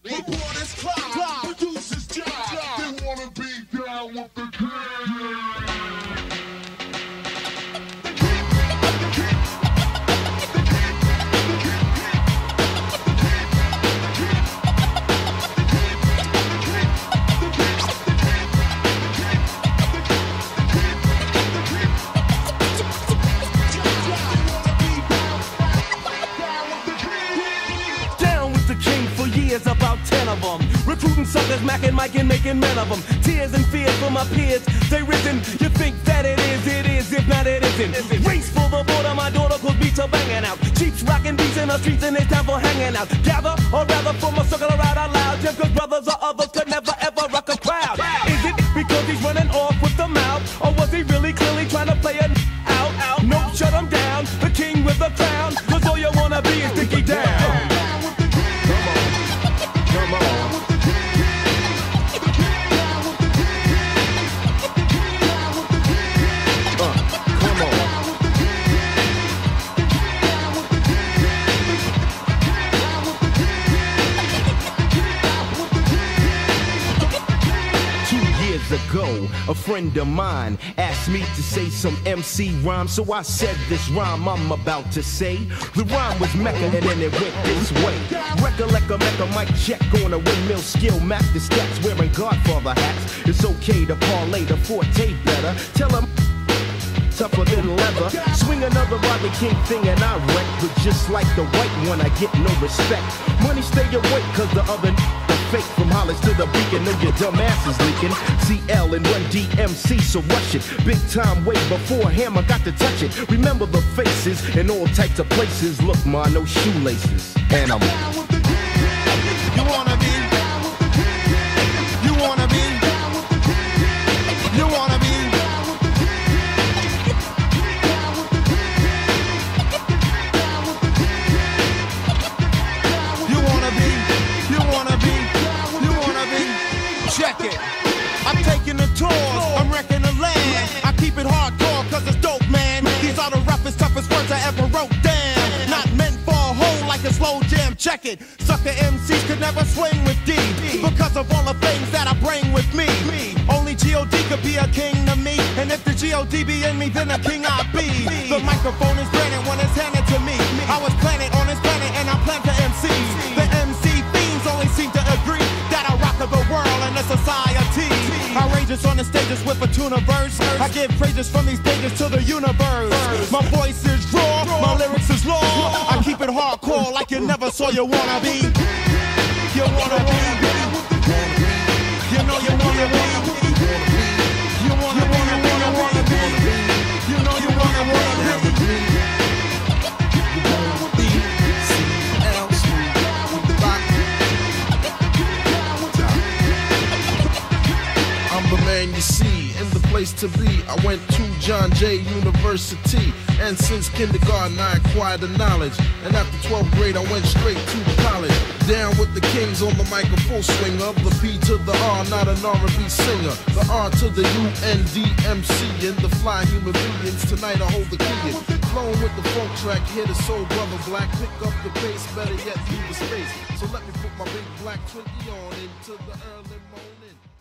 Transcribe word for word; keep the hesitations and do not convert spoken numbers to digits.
Reporters climb, producers jive. They wanna be down with the king. About ten of them, recruiting suckers, macking, micing, making men of them. Tears and fears for my peers, they risen. You think that it is, it is, if not it isn't. Race for the border, my daughter, cause beats are banging out. Cheeks rocking beats in the streets and it's time for hanging out. Gather, or rather form a circle around out loud. Just cause brothers or others could never ever rock a crowd. Is it because he's running off with the mouth, or was he really clearly trying to play a out, out? No, shut him down, the king with the crown, cause all you wanna be is Dickie down. Ago, a friend of mine asked me to say some M C rhyme, so I said this rhyme I'm about to say. The rhyme was Mecca and then it went this way. Recollect a Mecca mic check on a windmill skill, map the stats wearing Godfather hats. It's okay to parlay the forte better. Tell them tougher than leather. Swing another Rodney King thing and I wreck, but just like the white one I get no respect. Money stay awake cause the other the fake. From Hollis to the beacon, know your dumb ass is leaking. C L and Run D M C, so rush it. Big time way before Hammer got to touch it. Remember the faces in all types of places. Look ma, no shoelaces. And I'm down with the king. You wanna be? You wanna be? You wanna be? Check it. I'm taking the tours, I'm wrecking the land. I keep it hardcore cause it's dope, man. These are the roughest, toughest words I ever wrote down. Not meant for a hole like a slow jam, check it. Sucker M Cs could never swing with D because of all the things that I bring with me. Only G O D could be a king to me, and if the G O D be in me, then a king I be. The microphone is granted when it's handed to me. I was planted on this planet and I plant the M Cs. The M C fiends only seem to agree that I rock the world and the society. Outrageous on the stages with a tuna verse. I give praises from these pages to the universe. My voice is raw, my lyrics is law. I keep it hardcore like you never saw you wanna be. You wanna be. You know you wanna be. You wanna be, you wanna wanna be. You know you wanna wanna be. Man, you see, in the place to be, I went to John Jay University, and since kindergarten I acquired the knowledge, and after twelfth grade I went straight to college. Down with the kings on the mic, a full swing of the P to the R, not an R and B singer. The R to the U N D M C, and the fly human beings. Tonight I hold the key in. Flowing with the funk track, hit a soul brother black, pick up the pace, better yet leave the space. So let me put my big black Twinkie on into the early morning.